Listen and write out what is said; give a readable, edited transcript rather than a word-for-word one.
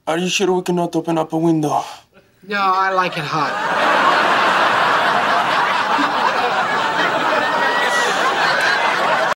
Are you sure we cannot open up a window? No, I like it hot.